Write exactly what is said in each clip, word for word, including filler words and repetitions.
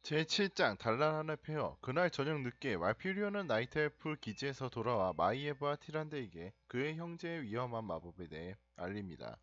제칠 장 단란한의 폐허. 그날 저녁 늦게 말피리오는 나이트엘프 기지에서 돌아와 마이에브와 티란드에게 그의 형제의 위험한 마법에 대해 알립니다.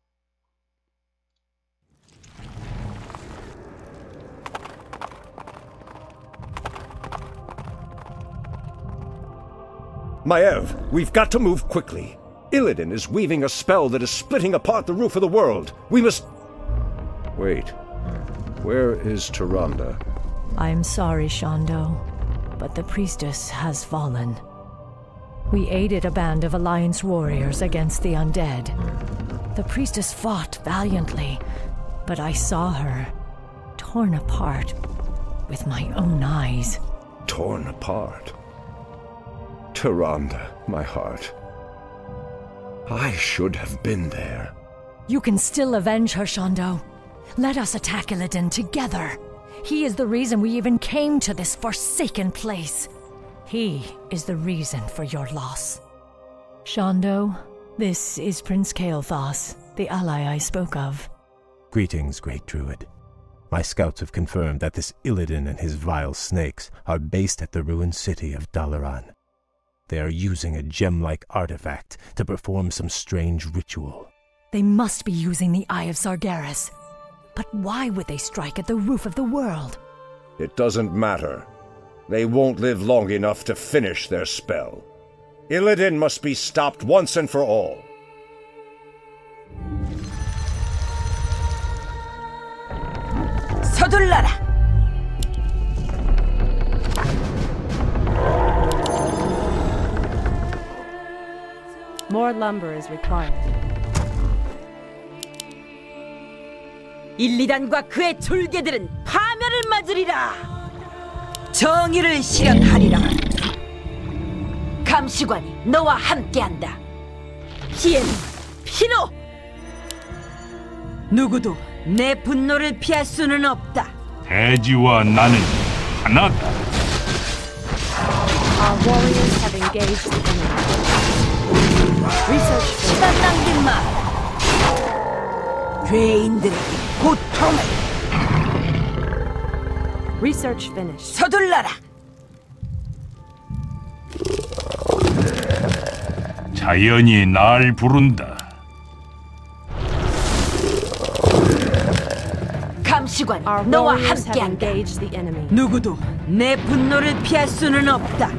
Maiev, we've got to move quickly. Illidan is weaving a spell that is splitting apart the roof of the world. We must... Wait. Where is Tyrande? I'm sorry, Shondo, but the priestess has fallen. We aided a band of Alliance warriors against the undead. The priestess fought valiantly, but I saw her torn apart with my own eyes. Torn apart? Tyrande, my heart. I should have been there. You can still avenge her, Shondo. Let us attack Illidan together. He is the reason we even came to this forsaken place. He is the reason for your loss. Shondo, this is Prince Kael'thas, the ally I spoke of. Greetings, Great Druid. My scouts have confirmed that this Illidan and his vile snakes are based at the ruined city of Dalaran. They are using a gem-like artifact to perform some strange ritual. They must be using the Eye of Sargeras. But why would they strike at the roof of the world? It doesn't matter. They won't live long enough to finish their spell. Illidan must be stopped once and for all. 서둘러라! More lumber is required. 일리단과 그의 졸개들은 파멸을 맞으리라. 정의를 실현하리라. 감시관이 너와 함께한다. 피엔, 피노! 누구도 내 분노를 피할 수는 없다. 대지와 나는 하나다. Our warriors have engaged the enemy. Research 시간 낭비 마. 죄인들에게 고통을. Research finished. 서둘러라. 자연이 날 부른다. 감시관 Our 너와 warriors have 함께한다. engaged the enemy. 누구도 내 분노를 피할 수는 없다.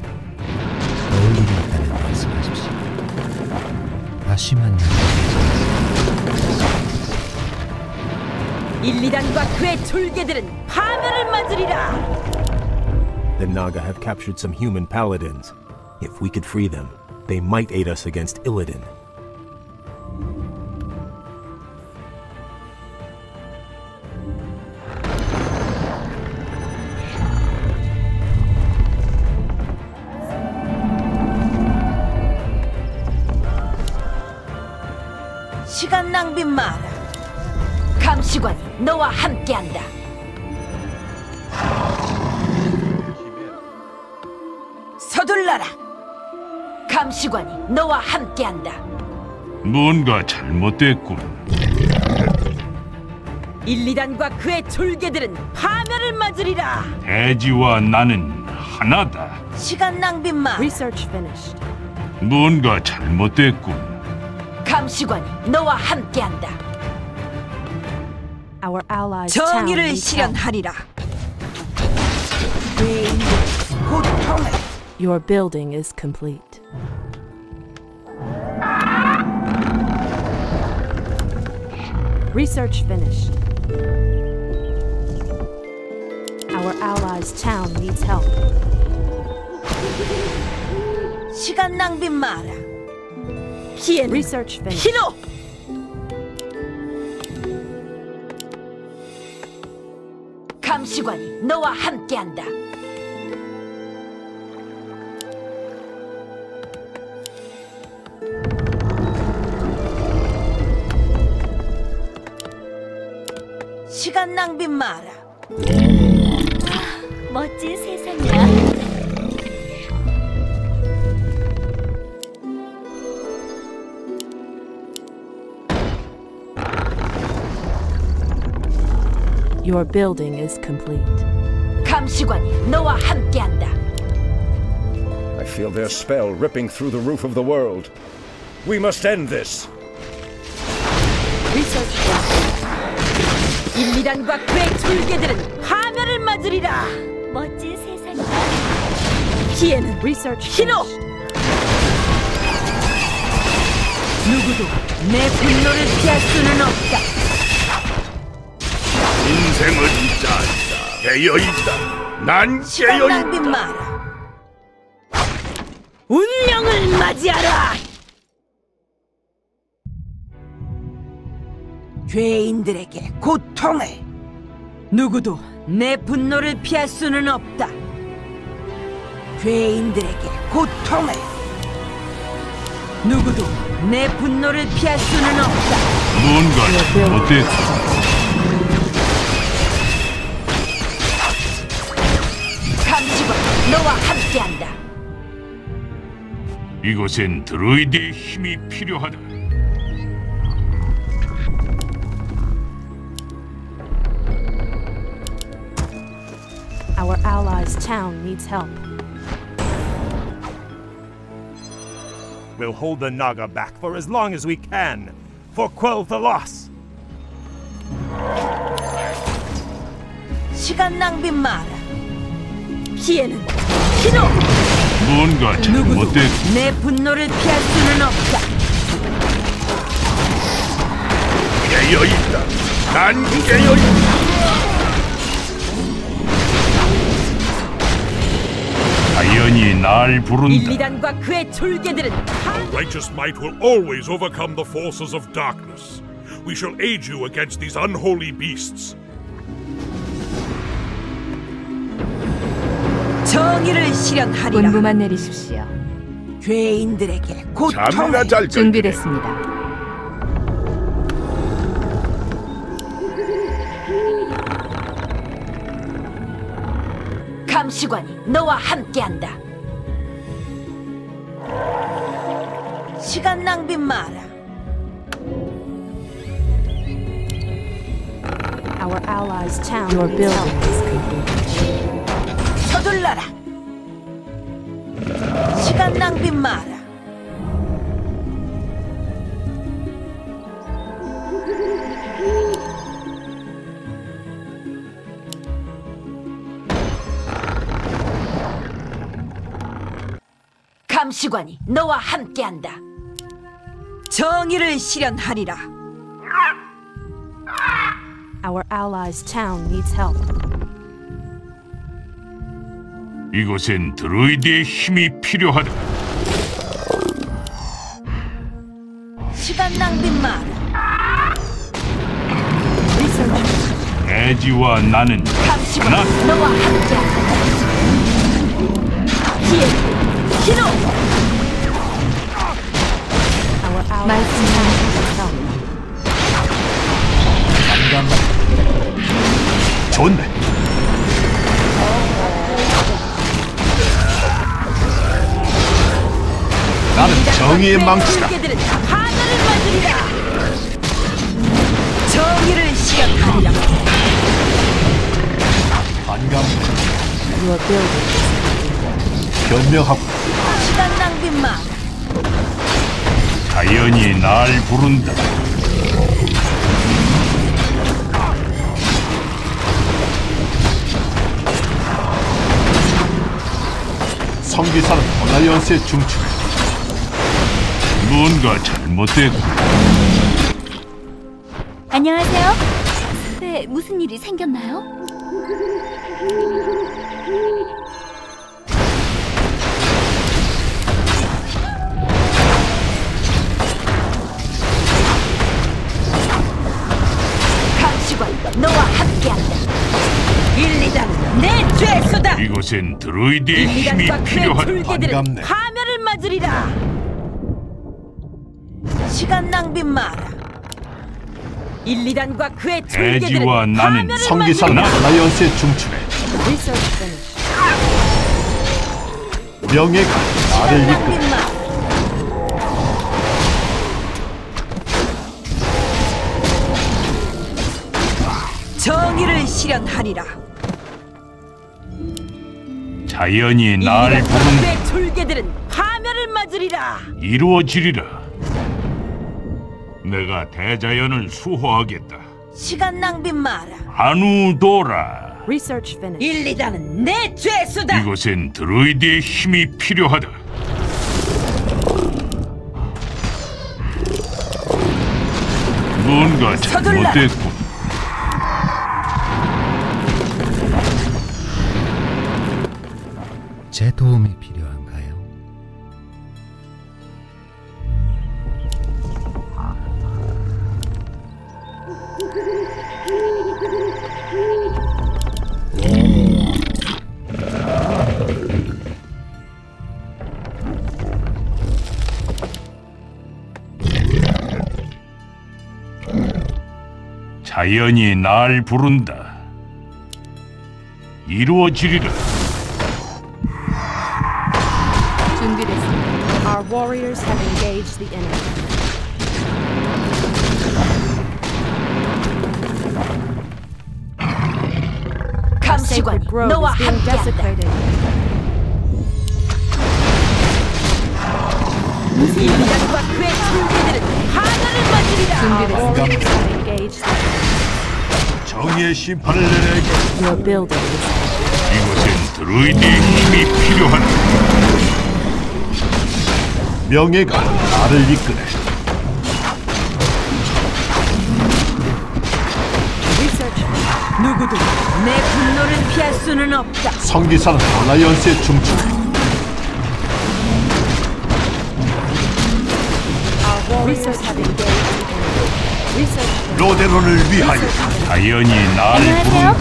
어울리겠다는 말씀하십시오. 다시 만나. 일리단과 그의 졸개들은 파멸을 맞으리라. The Naga have captured some human paladins. If we could free them, they might aid us against Illidan. 시간 낭비 마라. 감시관이 너와 함께한다. 서둘러라. 감시관이 너와 함께한다. 뭔가 잘못됐군. 일리단과 그의 졸개들은 파멸을 맞으리라. 대지와 나는 하나다. 시간 낭비 마. Research finished. 뭔가 잘못됐군. 감시관이 너와 함께한다. Our allies' town 정의를 needs help. 실현하리라. 죄인들 고통을. Your building is complete. Research finished. Our allies' town needs help. 시간 낭비 마라. 피엔 Research finished. 피노. 감시관이 너와 함께한다. 시간 낭비 마라. 멋진 세상이야. Your building is complete. 감시관이 너와 함께한다. I feel their spell ripping through the roof of the world. We must end this. 일, 이 단과 그의 졸개들은 파멸을 맞으리라. 멋진 세상이다. 기회는 희노. 누구도 내 분노를 피할 수는 없다. 인생은 짧다. 깨어있다. 난 시간 낭비 깨어있다. 마라. 운명을 맞이하라. 죄인들에게 고통을. 누구도 내 분노를 피할 수는 없다. 죄인들에게 고통을. 누구도 내 분노를 피할 수는 없다. 뭔가 잘못됐군. 감시관 너와 함께한다. 이곳엔 드로이드의 힘이 필요하다. Our allies' town needs help. We'll hold the Naga back for as long as we can, for Quel'Thalas. 시간 낭비 마라. 기회는 희노. 뭔가 누구도 잘못됐군. 내 분노를 피할 수는 없다. 깨어있다. 난 깨어있다. 자연이 날 부른다. 일, 이 단과 그의 졸개들은 Righteous might will always overcome the forces of darkness. We shall aid you against these unholy beasts. 정의를 실현하리라. 분부만 내리십시오. 죄인들에게 고통을. 잠이나 잘 준비됐습니다. 감시관이 너와 함께한다. 시간 낭비 마라. Our allies' town. Your building is complete. 서둘러라. 시간 낭비 마라. 감시관이 너와 함께한다. 정의를 실현하리라. Our allies' town needs help. 이곳엔 드로이드의 힘이 필요하다. 시간 낭비 마라. 애지와 나는 감시관이 하나. 너와 함께한다. 기회 희노. Our allies' town needs help. 좋네. 나는 정의의 망치다. 졸개들은 하늘을 맞으리라. 정의를 실현하리라. 반감. Your building. 변명하고 시간 낭비 마. 자연이 날 부른다. 성기사는 얼라이언스의 중추. 뭔가 잘못됐군. 안녕하세요. 네, 무슨 일이 생겼나요? 감시관 너와 함께한다. 일, 이 단 내 죄수다. 이곳엔 드로이드의 일, 이 힘이 단과 그의 필요하다. 졸개들은 파멸을 맞으리라. 시간 낭비 마라. 일, 이 단과 그의 졸개들은 애지와 나는 파멸을 성기사는 맞으리라. 얼라이언스의 중추네. Research finished. 명예가 나를 시간 이끌. 낭비 마라. 정의를 실현하리라. 자연이 날 일리단과 부른다. 그의 졸개들은 파멸을 맞으리라. 이루어지리라. 내가 대자연을 수호하겠다. 시간 낭비 마라. 아누도라. Research finished. 일리단은 내 죄수다. 이곳엔 드루이드의 힘이 필요하다. 뭔가 서둘러라. 잘못됐군. 제 도움이 필요한가요? 자연이 날 부른다. 이루어지리라. 준비됐습니다. Our warriors have engaged the enemy. 감시관 Sacred grove 너와 is being 함께한다. desecrated. 일리단과 그의 졸개들은 파멸을 맞으리라. Our warriors have engaged the enemy. 정의의 심판을 내려야겠다. Your building is 이곳엔 드루이드의 힘이 필요하다. 명예가 나를 이끄네. research. 누구도 내 분노를 피할 수는 없다. 성기사는 알라이언스의 중추. Our warriors have engaged the enemy. Research. 로데론을 위하여 자연이 날 부른다.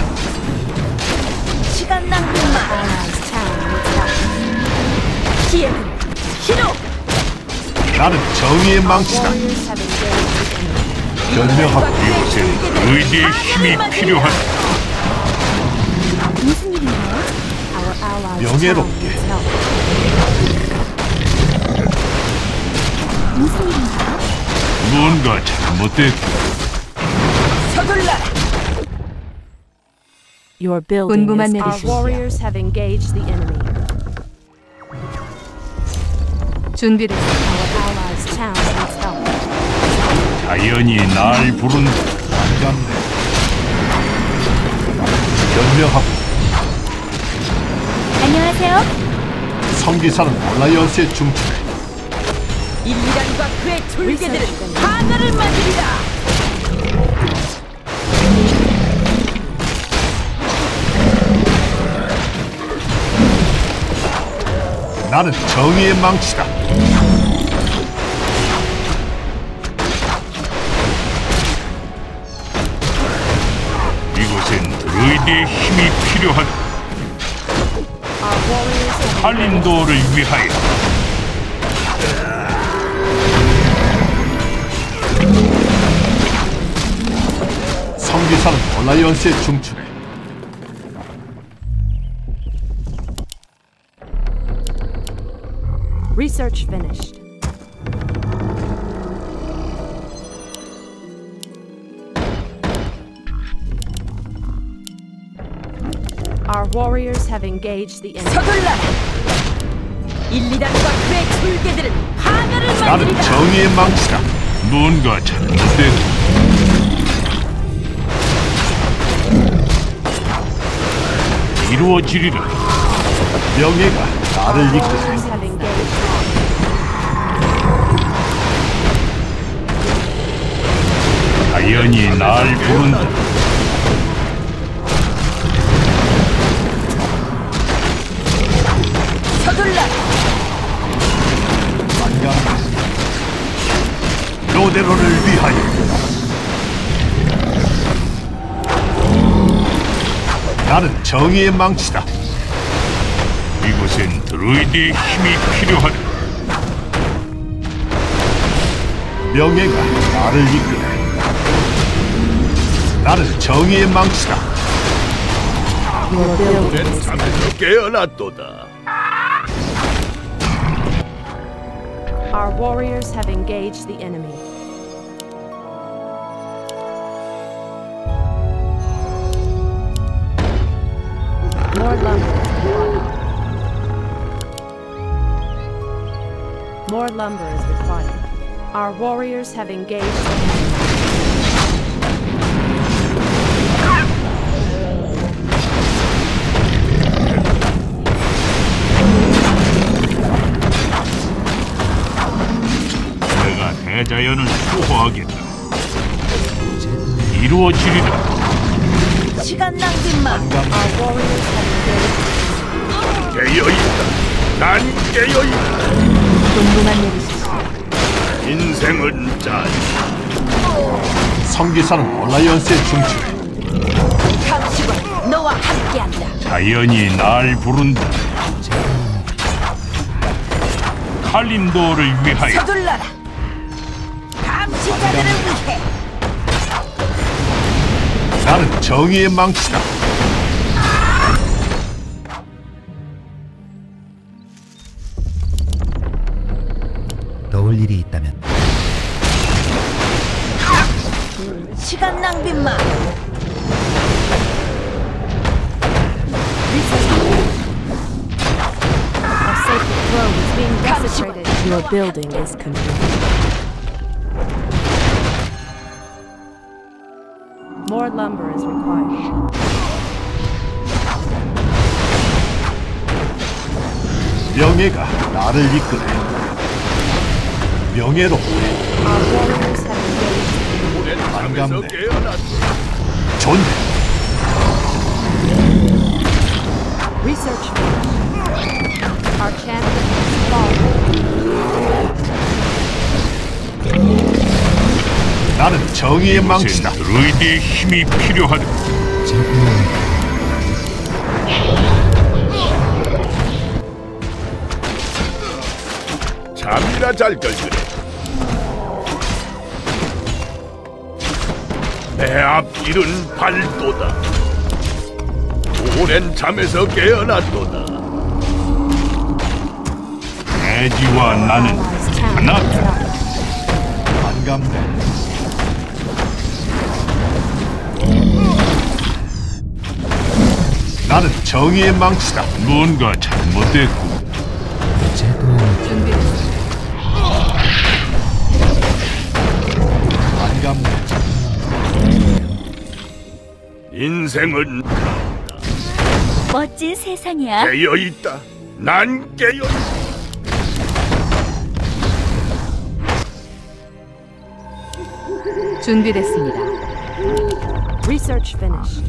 시간 낭비 마라. Allies town needs help. 기회는 희로. 나는 정의의 망치다. Warriors have engaged the enemy. 변명하고 이곳엔 드루이드의 힘이 필요하다. 무슨 일인가요? Our allies town 명예롭게. needs help. 무슨 일인가요? 뭔가 잘못됐군. 서둘러라. Your building 분부만 is. Our 내리십시오. warriors have engaged the enemy. 준비됐습니다. Our allies town needs help. 자연이 날 부른다. 반갑네. 변명하고 안녕하세요. 성기사는 알라이언스의 중추네. 일리단과 그의 졸개들은 파멸을 맞으리라. 나는 정의의 망치다. 이곳엔 드루이드의 힘이 필요하다. Our warriors have 할림도어를 위하여. 성기사는 알라이언스의 중추네. research finished. Our warriors have engaged the enemy. 서둘러라. 일리단과 그의 졸개들은 파멸을 나는 맞으리라. 정의의 망치다. 뭔가 잘못됐군. 이루어지리라. 명예가 나를 이끄네. Warriors have engaged. 자연이 날 부른다. 서둘러라. 로데론을 위하여. 나는 정의의 망치다. 이곳엔 드루이드의 힘이 필요하다. 명예가 나를 이끄네. 나는 정의의 망치다. Your building is. 잠에서 깨어났도다. Our warriors have engaged the enemy. More lumber. More lumber is required. Our warriors have engaged the enemy. 내가 대자연을 수호하겠다. 이루어지리라. 시간 낭비 마. Our warriors have engaged. 깨어있다. 난 깨어있다. 동등한 내리시죠. 인생은 짧. 성기사는 얼라이언스에 중추해. 감시관 너와 함께한다. 자연이 날 부른다. 칼림도어를 위하여. 서둘러라. 감시자들을 위해. 나는 정의의 망치다. 도울 일이 있다면 시간 낭비 마. Our sacred grove is being desecrated. Your building is complete. More lumber is required. 명예가 나를 이끄네. 명예로 Our warriors have engaged. 반갑네. 깨어났다. 존대. Research. Our champion has fallen. 나는 정의의 망치다. 이젠 드루이드의 힘이 필요하다. 잠이나 잘 걸 그래. 내 앞길은 밝도다. 오랜 잠에서 깨어났도다. 대지와 나는 하나다. 반갑네. 나는 정의의 망치다. 뭔가 잘못됐고. 반갑네. 인생은 멋진 세상이야. 깨어있다. 난 깨어있다. 준비됐습니다. Research finished.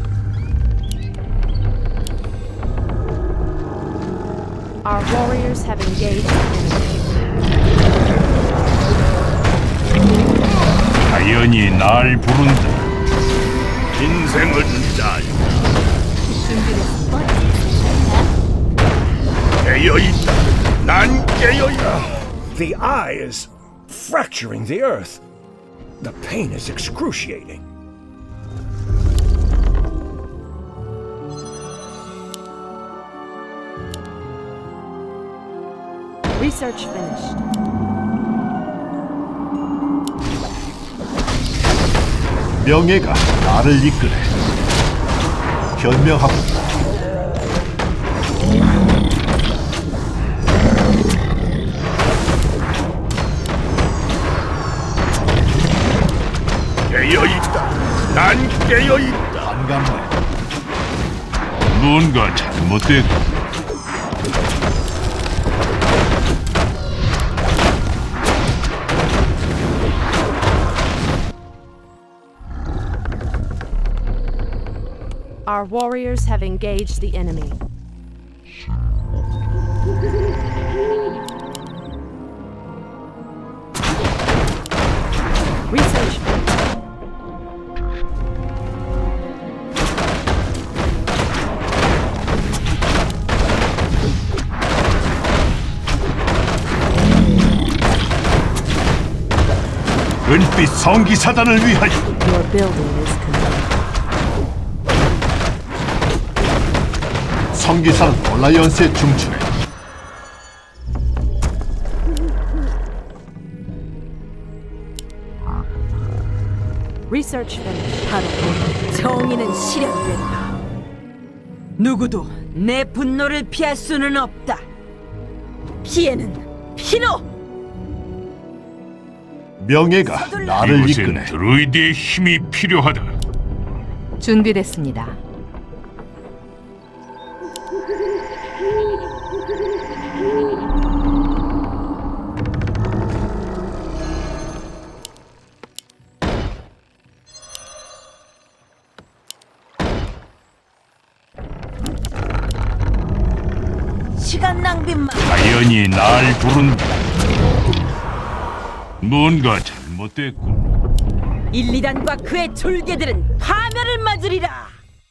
Our warriors have engaged the enemy. 자연이 날 부른다. 인생은 짧다. 깨어있다. 난 깨어있다. The eye is fracturing the earth. The pain is excruciating. Research finished. 명예가 나를 이끄네. 현명하고 깨어있다. 난 깨어있다. 반갑네. 뭔가 잘못됐고. Our warriors have engaged the enemy. Research. 은빛 성기사단을 위하여. Your building is complete. 성기사는 얼라이언스에 중추해. Research finished. 바로 정의는 실현된다. 누구도 내 분노를 피할 수는 없다. 피해는 피로! 명예가 나를 이곳엔 이끄네. 드루이드의 힘이 필요하다. 준비됐습니다. 시간 낭비 마. 자연이 날 부른다. 뭔가 잘못됐군. 일리단과 그의 졸개들은 파멸을 맞으리라.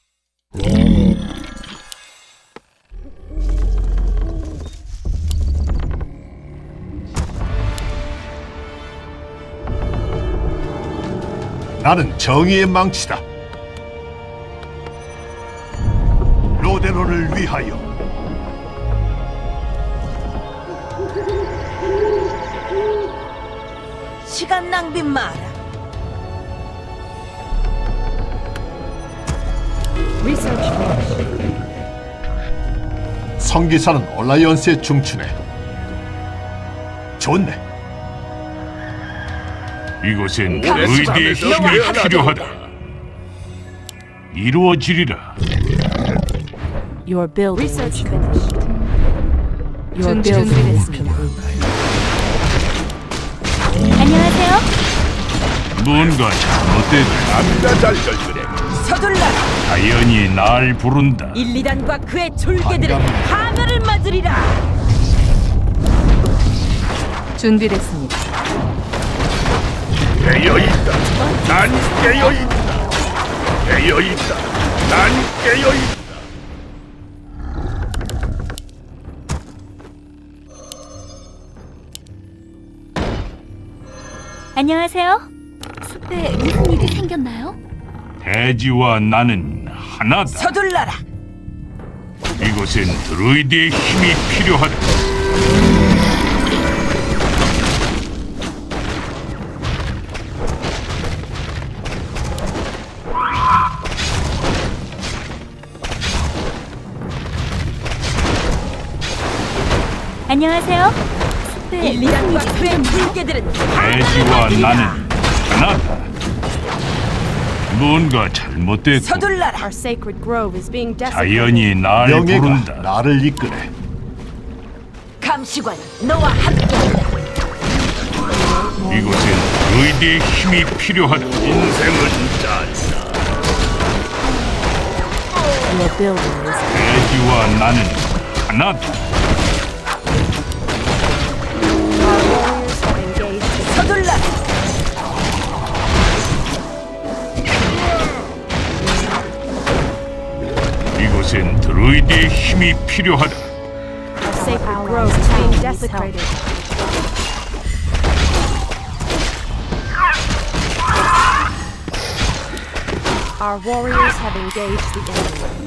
나는 정의의 망치다. 로데로를 위하여. 시간 낭비 마라. 성기사는 얼라이언스의 중추네. 좋네. 이곳엔 드루이드의 힘이 필요하다. 이루어지리라. Your build research finished. Your build 준비됐습니다. 안녕하세요. 뭔가 잘못됐다. 서둘러라. 자연이 날 부른다. 일리단과 그의 졸개들은 파멸을 맞으리라. 준비됐습니다. 깨어있다. 난 깨어있다. 깨어있다. 난 깨어있다. 안녕하세요. 숲에 무슨 일이 생겼나요? 대지와 나는 하나다. 서둘러라. 이곳엔 드루이드의 힘이 필요하다. 안녕하세요. 숲에 일리단과 그의 졸개들은 대지와 나는 하나다. 뭔가 잘못됐고 서둘러라. Our sacred grove is being desecrated. 자연이 날 명예가 부른다. 나를 이끄네. 감시관 너와 함께한다. 이곳엔 드루이드의 힘이 필요하다. 인생은 짧다. Your builder is 대지와 나는 하나다. 서둘러라. 이곳엔 드루이드의 힘이 필요하다. Our sacred grove is being desecrated. Our warriors have engaged the enemy.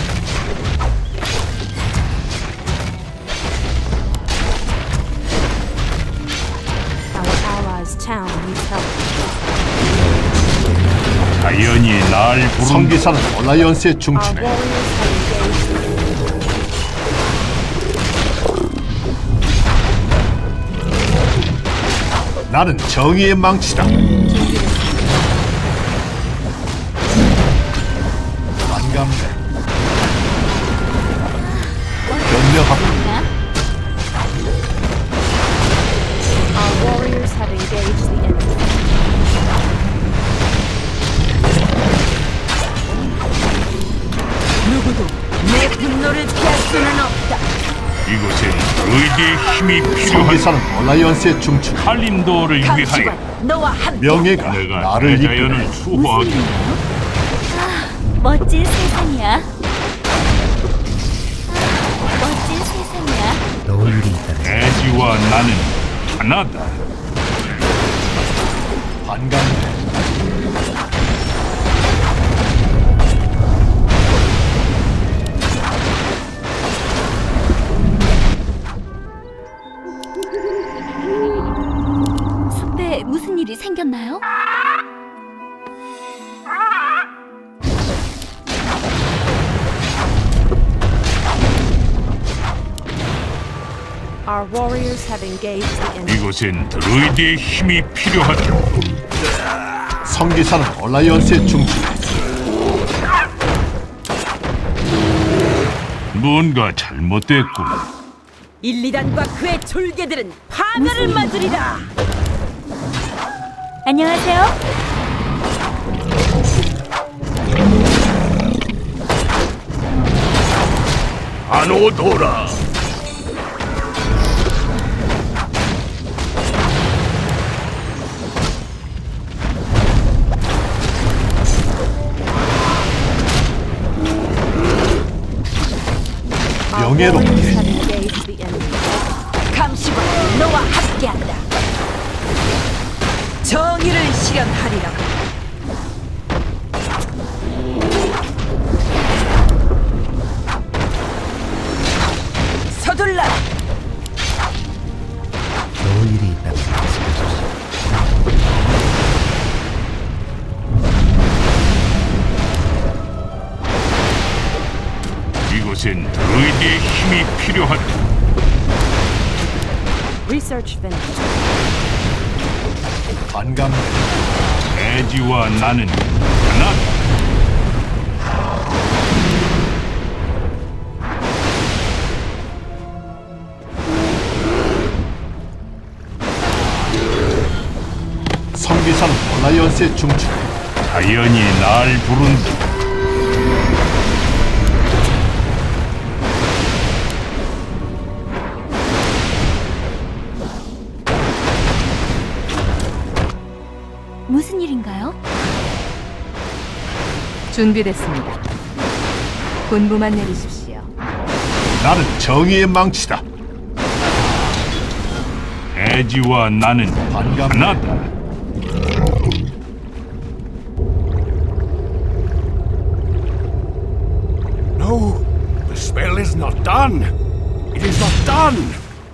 Our allies' town needs help. 자연이 날 부른다. 성기사는 얼라이언스의 Our 중추네. warriors have engaged the enemy. 나는 정의의 망치다. 반갑네. 변명하고. Our warriors have engaged the enemy. 누구도 내 분노를 피할 수는 없다. 이곳엔 드루이드의 힘이 필요하다. 성기사는 얼라이언스의 중추. 칼림도어를 위하여 감시관 너와 함께. 명예가 내가 나를 대자연을 이끄네. 수호하기. 멋진 세상이야. 멋진 세상이야. 넣을 일이 있다. 대지와 나는 하나다. 반갑네. 숲에 무슨 일이 생겼나요? Our Our warriors have engaged the enemy. 이곳엔 드루이드의 힘이 필요하다. 성기사는 얼라이언스의 중추. 뭔가 잘못됐군. 일리단과 그의 졸개들은 파멸을 맞으리라. 안녕하세요. 아노도라. 명예롭게. 감시관 너와 함께한다. 정의를 실현하리라. 서둘러. 도울 일이 있다면 말씀해주십시오. 이곳엔 드루이드의 힘이 필요하다. Research finished. 반갑네. 에지와 나는 하나. 성기사는 얼라이언스의 중추. 자연이 날 부른다. 무슨 일인가요? 준비됐습니다. 군부만 내리십시오. 나는 정의의 망치다. 에지와 나는 반갑네. 하나다. No, the spell is not done. It is not done.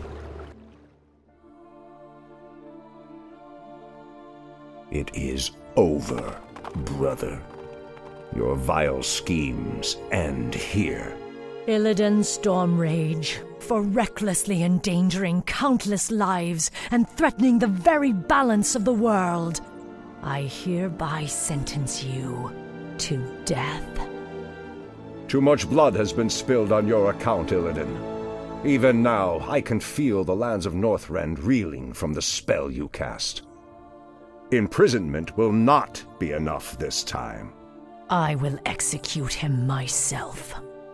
It is over, brother. Your vile schemes end here. Illidan's storm rage, for recklessly endangering countless lives and threatening the very balance of the world. I hereby sentence you to death. Too much blood has been spilled on your account, Illidan. Even now, I can feel the lands of Northrend reeling from the spell you cast. Imprisonment will not be enough this time. I will execute him myself.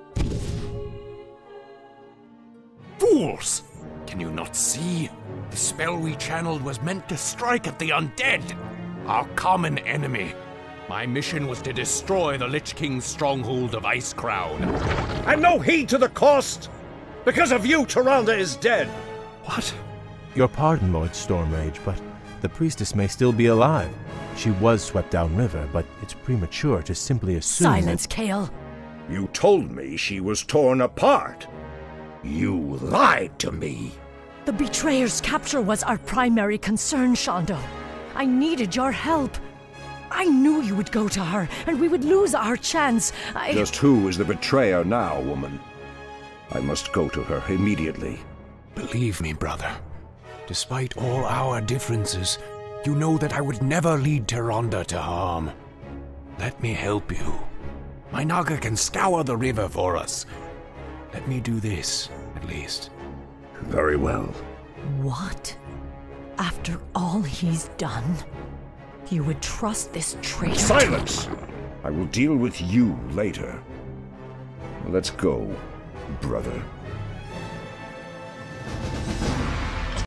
Fools! Can you not see? The spell we channeled was meant to strike at the undead, our common enemy. My mission was to destroy the Lich King's stronghold of Icecrown. And no heed to the cost! Because of you, Tyrande is dead! What? Your pardon, Lord Stormrage, but the priestess may still be alive. She was swept downriver, but it's premature to simply assume Silence, that... Kael. You told me she was torn apart. You lied to me. The betrayer's capture was our primary concern, Shondo. I needed your help. I knew you would go to her, and we would lose our chance. I... Just who is the betrayer now, woman? I must go to her immediately. Believe me, brother. Despite all our differences, you know that I would never lead Tyrande to harm. Let me help you. My Naga can scour the river for us. Let me do this, at least. Very well. What? After all he's done, you would trust this traitor? Silence! I will deal with you later. Let's go, brother.